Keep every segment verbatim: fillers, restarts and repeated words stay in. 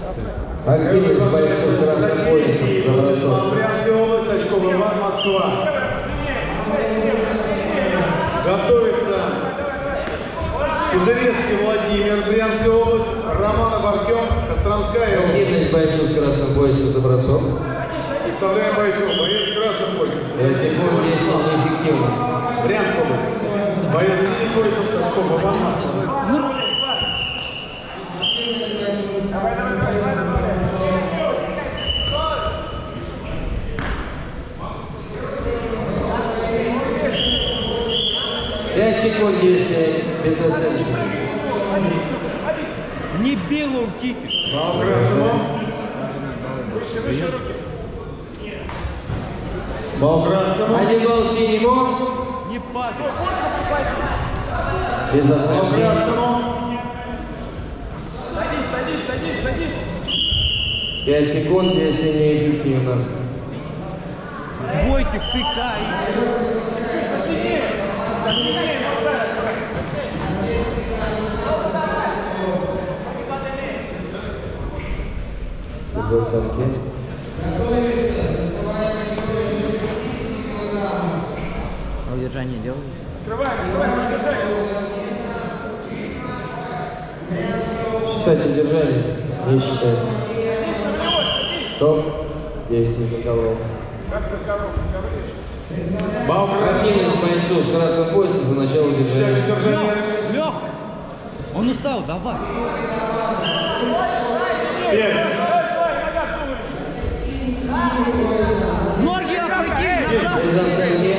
Активность бойцов красным поясом за бросок. Брянская область, очковый вар, Москва. Готовится Кузыревский Владимир, Брянская область, Романов Артем, Костромская область. Активность бойцов красным поясом за бросок. Представляем бойцов. Боец красным поясом. пять секунд действовал неэффективно. Брянская область. Боец синим поясом, очковый вар, Москва. пять секунд действия без оценки. Не белую кипи. Бал красному. Один балл синему. Не падай. Без Бал оценки. красному. Садись, садись, садись, садись. пять секунд действия неэффективно. Двойки втыкай. Без оценки. А удержание делай. Открываем, открываем, удержание. Считать удержание. Не считать. Стоп. Действие за ковром. Как за коробку говоришь? Бал красному. Активность бойцов с красным поясом за начало удержания. Лех, Лех, он устал, давай. Пять. Ноги опрыгни назад. Без оценки.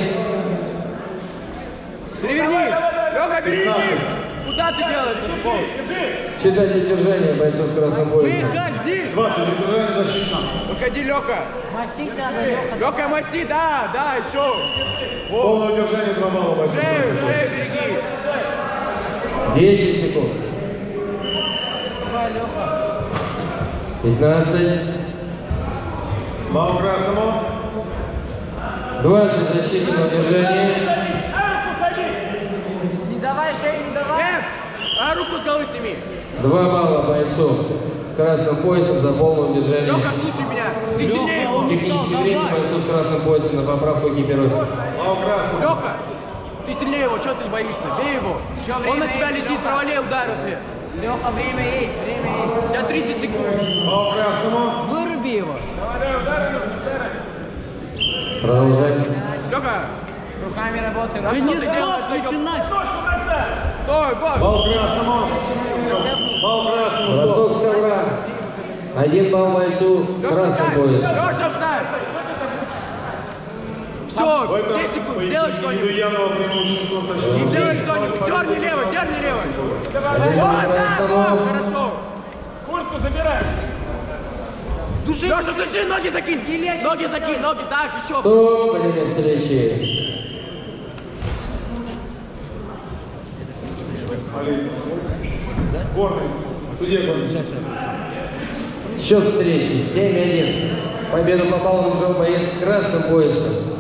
Перевернись. Леха, перевернись. Куда ты делаешь? Считать удержание бойцов с красным поясом. Выходи. двадцать. Удержание защитно. Выходи, Леха. Мастить надо, Леха. Леха, масти, да, да, еще. Полное удержание, два балла бойцов. Шею, шею береги. десять секунд. Давай, Леха. пятнадцать. Бал красному. двадцать защитного удержания. Не давай шею, не давай. Нет, а руку с головы сними. два балла бойцов с красным поясом за полное удержание. Леха, слушай меня. Ты сильнее Леха, его. он устал, Технический время давай. бойцов с красным поясом на поправку экипировки. Бал красному. Леха, ты сильнее его, что ты боишься? Бей его. Еще Он время на тебя есть, летит, Леха. провали удар в ответ. Леха, время есть, время есть. У тебя тридцать секунд. Бал красному. Выруби его. Продолжаем. Леха, Руками работай. Да что не ты стоп, делаешь, начинай. стой, бог. Бал красному. Бал красному. Бросок с ковра. Один балл бойцу с красным поясом. Леша, встань. В Все, этом десять секунд, поединке сделай что-нибудь. Явного преимущества защиты. Сделай что-нибудь. Дерни левой, дерни левой. Один балл Вот, да, красного. вот, хорошо. Куртку забирай. Души, Леша, держи, ноги закинь. Ноги закинь, ноги, так, еще. Стоп, время встречи. Горный. Судья Горный. Счет встречи семь один. Победу по баллам взял боец с красным поясом.